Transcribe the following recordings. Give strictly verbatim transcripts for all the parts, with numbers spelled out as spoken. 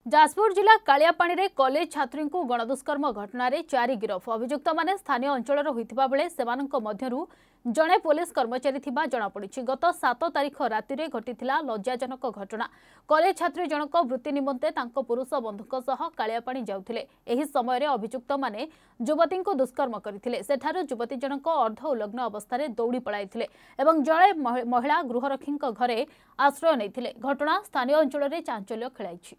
जाजपुर जिला कालियापाणी रे कॉलेज छात्री को गणदुष्कर्म घटना रे चारि गिरफ अभियुक्त माने स्थानीय अंचल होइतिबा बेले सेमानक मध्यरु जणे पुलिस कर्मचारी थिबा जणा पड़िछि। गत सात तारिख राति रे घटिथिला लज्जाजनक घटना। कॉलेज छात्री जनक वृत्ति निमंते तांको पुरुष बंधुक सह कालियापाणी जाउथिले। एही समय रे अभियुक्त माने युवती को दुष्कर्म करथिले। सेठारु युवती जनक अर्ध उलग्न अवस्था रे दौड़ी पळाइथिले एवं जणे महिला गृहरक्षीक घरे आश्रय नैथिले। घटना स्थानीय अंचल रे चांचल्य खेलाइछि।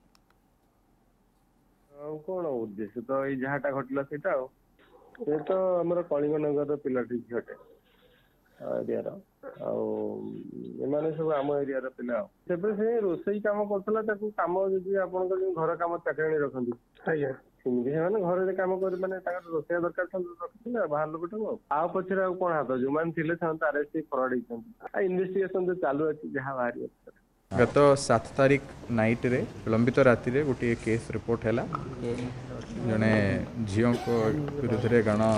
कौन उद्देश्य तो ये जहाँटा घटला सेटा से तो आमर कलिंग नगर पिलाटी झीटे एरिया सब आम एरिया पिला से रोसई कम करता कम जब आप घर कम चाकरी रखती सेमती घर कम कर रोसैया दरकार रखी बाहर लोक आ पचर कौन हाथ जो मैंने अरेस्ट फरवर्ड होती इन्वेस्टिगेशन जो चालू अच्छी जहाँ बाहरी गत सात तारीख नाइट रे विलंबित राति रे गोटे केस रिपोर्ट है जड़े झील को विरुद्ध रे गण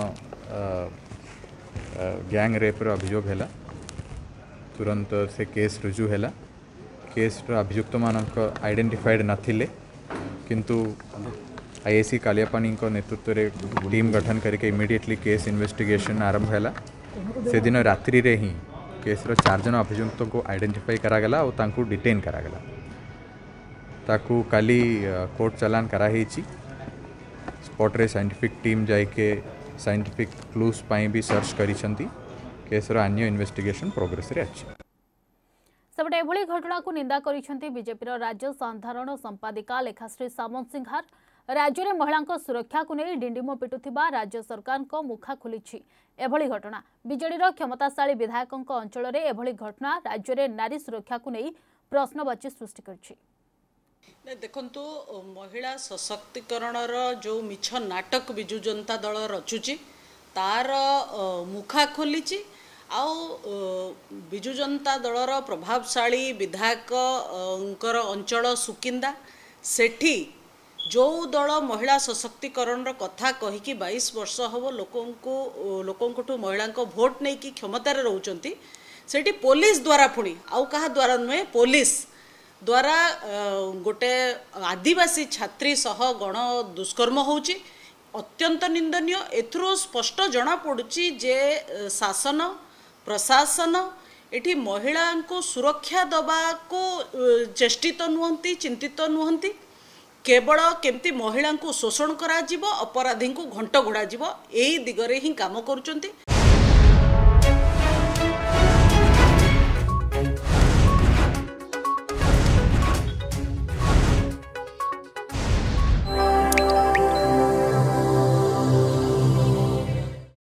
गैंग रेप रो अभियोग है तुरंत से केस रुजु है केस रो अभियुक्त मानक आइडेंटिफाइड नथिले किंतु आईएसी कालियापाणी को नेतृत्व रे टीम गठन करके इमीडिएटली केस इन्वेस्टिगेशन आरंभ है से दिन रात्रि रे ही केस रो चार जन अभियुक्त को आइडेंटिफाई करागला और तांकु डिटेन करागला ताकु काली कोर्ट चलान कराही स्पॉट रे साइंटिफिक टीम जाके साइंटिफिक क्लूज पाई भी सर्च करिसंती केस रो अन्य इन्वेस्टिगेशन प्रोग्रेस रे अछि। सेपटे एभली घटना को निंदा करिसंती बीजेपी रो राज्य साधारण संपादिका लेखाश्री सामंत सिंहार। राज्य में महिला सुरक्षा को नहीं डिंडिम पिटुथिबा राज्य सरकार को मुखा खोलिछि। एभली घटना बीजेडी क्षमताशाली विधायकों अंचल में एभली घटना राज्य में नारी सुरक्षा को नहीं प्रश्नवाची सृष्टि करछि। देखंतु महिला सशक्तिकरण जो मिछ नाटक बिजु जनता दल रचुची तार मुखा खोलिछि। आउ बिजु जनता दलर प्रभावशाली विधायक अंचल सुकिंदा सेठी जो दल महिला सशक्तिकरण कथा कहीकि बाईस वर्ष हम लोक लोक महिला भोट नहीं कि क्षमतार रोचंती सेठी पुलिस द्वारा पुणी आउ कहा द्वारा नुहे पुलिस द्वारा गोटे आदिवासी छात्री सह गण दुष्कर्म होउची अत्यंत निंदनीय। एथरो स्पष्ट जना पड़ुची जे शासन प्रशासन एठी महिला को सुरक्षा दबा को चेष्टित नुहंती चिंतित नुहंती केवल केमती महिला को शोषण करा जिवो अपराधी को घंट घोड़ा जिवो एई दिगरे ही काम करूचंती।